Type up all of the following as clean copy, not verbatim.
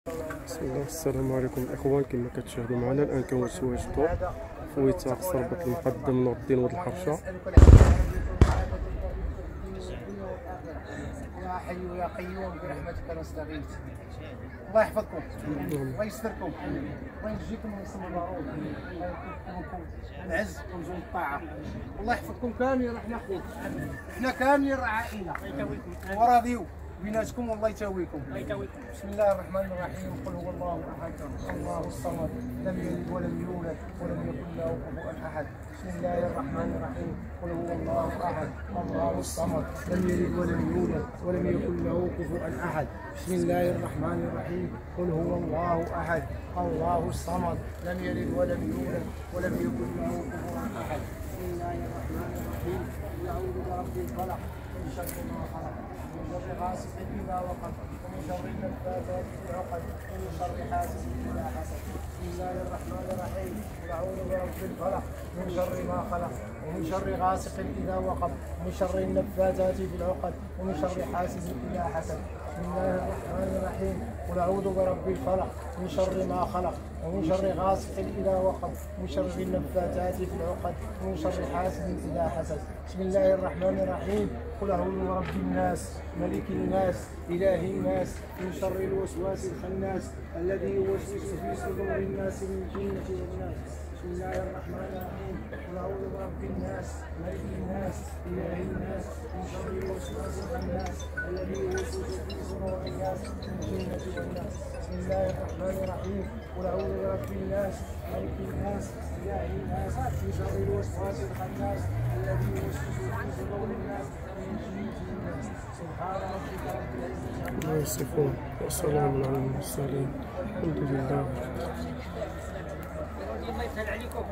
بسم الله. السلام عليكم الاخوان، كما كتشاهدوا معنا الان كنتواجدوا في وثاق صربة المقدم نور الدين ولد الحرشه. يا حي يا قيوم برحمتك نستغيث. الله يحفظكم، الله يستركم، الله ينجيكم من سم المرض، الله يكرمكم العز ونزول الطاعه. الله يحفظكم كاملين، احنا خوت، احنا كاملين عائله وراضيو بيناتكم والله يتاويكم. بسم الله الرحمن الرحيم. قل هو الله احد الله الصمد لم يلد ولم يولد ولم يكن له كفوا احد. بسم الله الرحمن الرحيم. قل هو الله احد الله الصمد لم يلد ولم يولد ولم يكن له كفوا احد. بسم الله الرحمن الرحيم. قل هو الله احد الله الصمد لم يلد ولم يولد ولم يكن له كفوا احد. بسم الله الرحمن الرحيم. قل اعوذ برب الفلق من شر ما خلق ومن شر غاسق اذا وقب ومن شر النفاثات في العقد ومن شر حاسد اذا حسد. بسم الله الرحمن الرحيم. قل اعوذ برب الفلق من شر ما خلق ومن شر غاسق اذا وقب ومن شر النفاثات في العقد ومن شر حاسد اذا حسد. بسم الله الرحمن الرحيم. قل اعوذ برب الفلق من شر ما خلق ومن شر غاسق اذا وقب ومن شر النفاثات في العقد ومن شر حاسد اذا حسد. بسم الله الرحمن الرحيم. قل اعوذ برب الناس ملك الناس اله الناس من شر الوسواس الخناس الذي يوسوس في صدور الناس من الجنه والناس. بسم الله الرحمن الرحيم. قل اعوذ برب الناس ملك الناس اله الناس من شر الوسواس الخناس الذي يوسوس في صدور الناس من الجنه والناس. بسم الله الرحمن الرحيم. قل اعوذ برب الناس ملك الناس اله الناس من شر الوسواس الخناس الذي يوسوس في صدور الناس من الجنه والناس. سبحان ربك رب العزه عما يصفون وسلام على المرسلين الحمد لله. الله يسهل عليكم.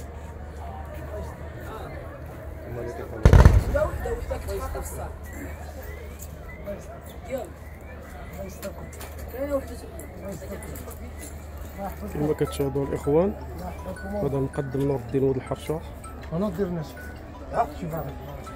كما كتشاهدوا الاخوان، هذا المقدم نور الدين ولد الحرشه. انا ندير نفسي شوف هذا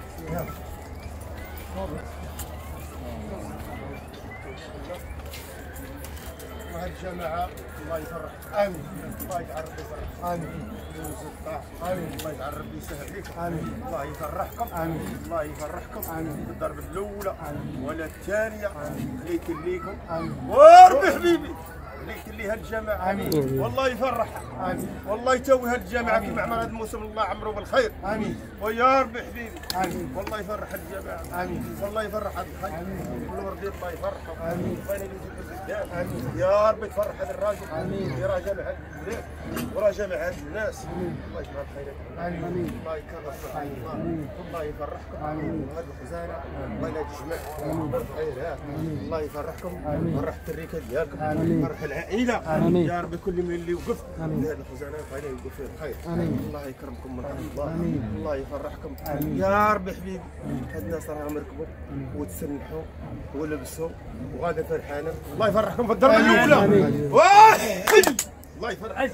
وهاد الجماعة الله يفرح. امين. الله يجعل ربي يفرح. امين. امين. الله يجعل ربي يسهل عليكم. امين. الله يفرحكم. امين. الله يفرحكم. امين. الضربة الأولى ولا الثانية خليك ليكم. امين. وربي حبيبي خليك لي هاد الجماعة. امين. والله يفرحها. امين. والله يتوي هاد الجماعة كيما عمر هاد الموسم الله عمره بالخير. امين. ويا ربي حبيبي. امين. والله يفرح هاد الجماعة. امين. والله يفرح هاد الخير. امين. والوردين الله يفرحهم. امين. امين. يا رب تفرح هذا الراجل. امين. يرى جمع هذا البلاد ورا جمع هذا الناس. امين. الله يجمع خيرك. امين. الله يكرمك. امين. الله يفرحكم. امين. وهذه الخزانه الله يجمع خيرها. الله يفرحكم. ويفرح التريكه ديالكم. ويفرح العائله. يا رب كل من اللي وقف لهذه الخزانه فعلا يوقف فيه الخير. الله يكرمكم من عند الله. الله يفرحكم. يا رب حبيبي هاد الناس راهم ركبوا وتسنحوا ولبسوا وغادا فرحانه. الله يفرحكم في الضربه الاولى. واحد الله يفرحك.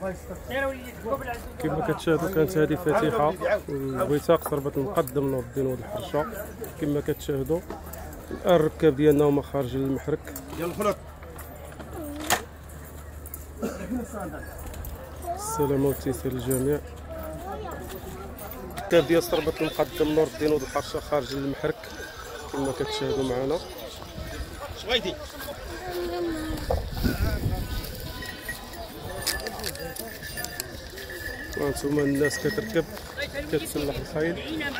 كما كتشاهدوا كانت هذه فاتحه وثاق صربة المقدم نور الدين ولد الحرشه. كما كتشاهدوا الان الركاب ديالنا هما خارجين للمحرك. يلا خلط. السلامه والتيسير للجميع. الركاب ديال صربة المقدم نور الدين ولد الحرشه خارجين للمحرك كما كتشاهدوا معنا. اش بغيتي؟ وانتم الناس كتركب كتسلح الخيل.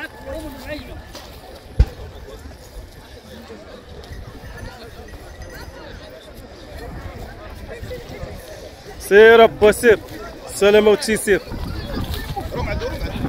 سير ابا سير. السلامه والتيسير. روم عندو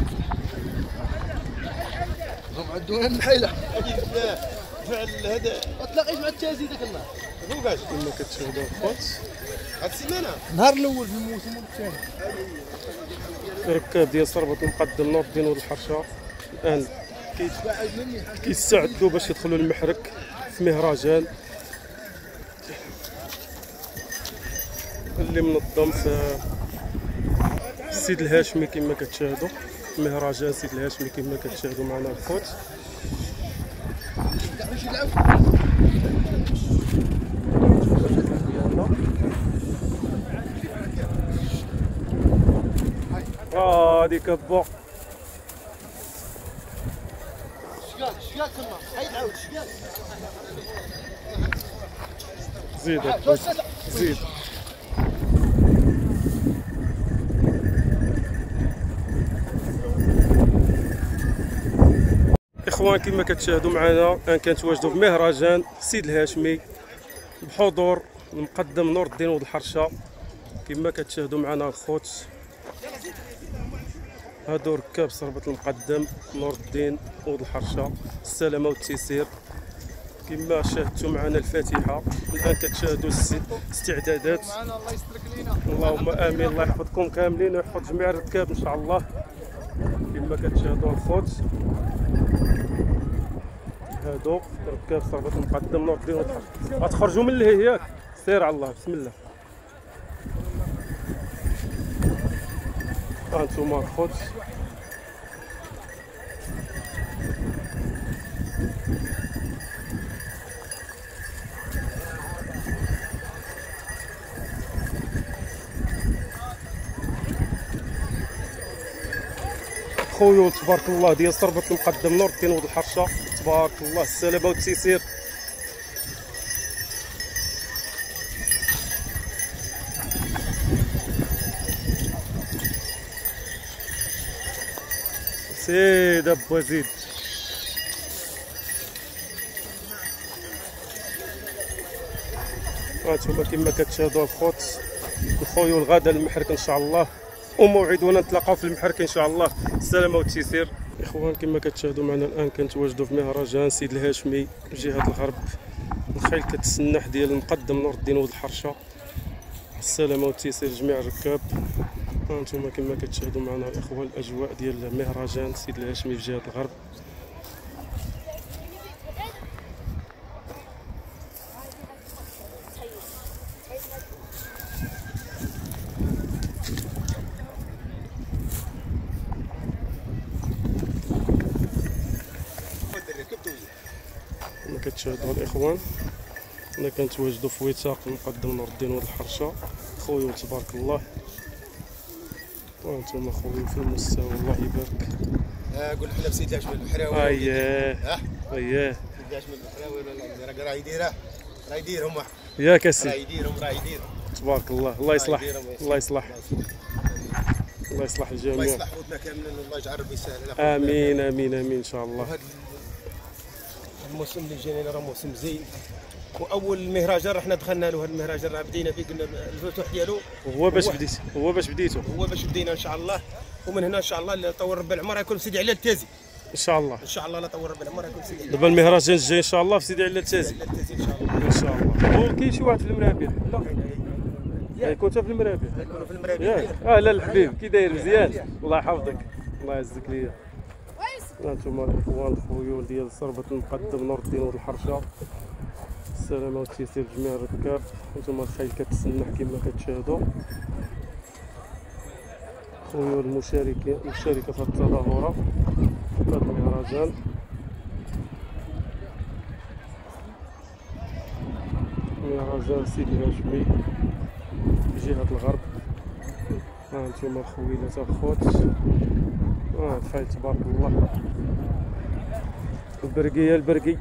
انا الحيله. فعل هذا ما تلاقيش مع التازي داك النهار فوقاش كما كتشاهدوا الخوت هاد السيمانه النهار الاول في الموسم والثاني. الركاب ديال صربة المقدم نور الدين ولد الحرشه الان كيستعدوا باش يدخلوا المحرك في مهرجان اللي منظم في السيد الهاشمي كما كتشاهدوا. مهرجان السيد الهاشمي كما كتشاهدوا معنا الخوت. ديالنا هادي كبو شكال تما حيد عاود شكال زيد اخوان كما كتشاهدوا معنا كنتواجدوا في مهرجان سيد الهاشمي بحضور المقدم نور الدين ولد الحرشه. كما كتشاهدوا معنا الخوت هادو ركاب صربة المقدم نور الدين ولد الحرشه السلامه والتيسير. كما شاهدتوا معنا الفاتحه الان كتشاهدوا الاستعدادات. اللهم امين. الله يحفظكم كاملين ويحفظ جميع الركاب ان شاء الله. كما كتشاهدوا الخوت هادو ركاب صربة المقدم نور الدين ولد الحرشه. غتخرجوا من اللهي ياك سير على الله بسم الله. هانتوما الخوت خيول تبارك الله ديال صربة المقدم نور الدين ولد الحرشه. تبارك الله السلامه والتيسير. سيد ابو زيد هانتوما كما كتشاهدوا الخوت الخيول غدا المحرك ان شاء الله وموعدنا نتلاقاو في المحرك ان شاء الله. السلامه والتيسير. اخوان كما كتشاهدوا معنا الان كنتواجدوا في مهرجان سيد الهاشمي جهه الغرب. الخيل كتسنح ديال المقدم نور الدين ولد الحرشه. السلامه والتيسير جميع الركاب. هانتوما كما كتشاهدوا معنا الاخوه الاجواء ديال مهرجان سيد الهاشمي في جهه الغرب. كما كتشاهدوا الاخوان حنا كنتواجدوا في وثاق المقدم نور الدين ولد الحرشه. خويا تبارك الله وانتم خويا في المستوى الله يبارك. قول حنا بسيد الهاشمي البحراوي. اييه سيد الهاشمي البحراوي راه يديره راه يديرهم ياك اسيدي راه يديرهم تبارك الله. الله يصلح الله يصلح الله يصلح الجميع. الله يصلح خوتنا كاملين والله يجعل ربي يسهل. امين امين امين ان شاء الله. وهذا الموسم اللي جاينا راه موسم زين. واول مهرجان رحنا دخلنا له. هذا المهرجان راه بدينا فيه قلنا الفتوح ديالو هو باش بديتو هو باش بدينا ان شاء الله. ومن هنا ان شاء الله طور ربي العمر يكون في سيدي علال التازي ان شاء الله. ان شاء الله لا طور ربي العمر يكون في سيدي. دابا المهرجان الجاي ان شاء الله في سيدي علال التازي ان شاء الله. ان شاء الله. وكاين شي واحد في المرابع يكون في المرابع يكونوا في المرابع. لا الحبيب كي داير مزيان الله يحفظك الله يعزك ليا. هانتوما الاخوان الخيول ديال صربة المقدم نور الدين ولد الحرشه. السلامه والتيسير جميع الركاب. هانتوما الخيل كتسنح كما كتشاهدوا. خيول مشاركه في التظاهره في هذا المهرجان. مهرجان سيدي الهاشمي جهه الغرب. هانتوما الخويلات الخوت الخيل تبارك الله. البرقيه البرقي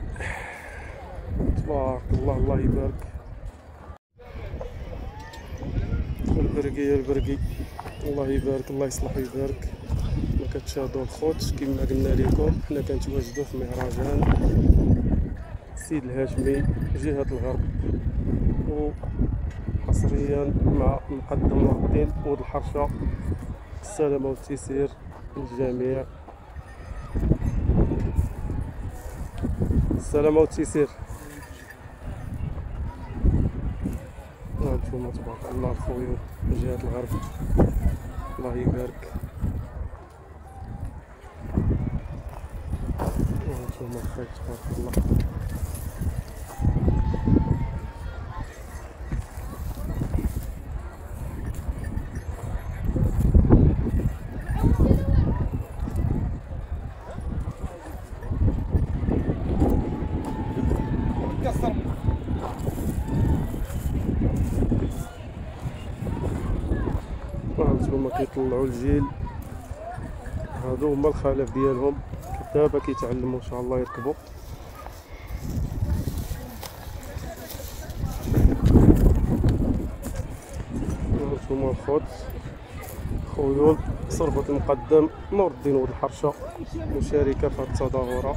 تبارك الله الله يبارك. البرقي الله يبارك الله يصلح ويبارك. كما كتشاهدوا الخوت كما قلنا لكم حنا كنتواجدوا في مهرجان سيد الهاشمي جهه الغرب وحصريا مع المقدم نور الدين ولد الحرشه. السلامه والتيسير للجميع. السلامه والتيسير. هانتوما تبارك الله الخويا من جهه الغرب الله يبارك. هانتوما الخير تبارك الله. هانتوما كيطلعوا الجيل هادو هما الخلف ديالهم دابا كيتعلموا ان شاء الله يركبوا. هانتوما الخوت خيول صربة المقدم نور الدين ولد الحرشه مشاركه في هذه التظاهره.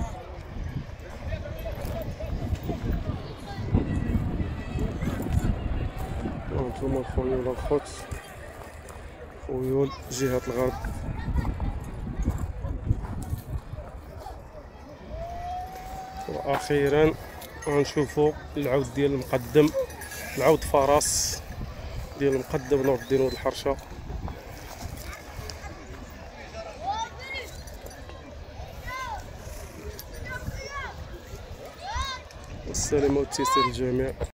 هانتوما الخيول الخوت خيول جهه الغرب. واخيرا غنشوفوا العود ديال المقدم، العود فرس ديال المقدم نور الدين ولد الحرشه. السلامه والتيسير للجميع.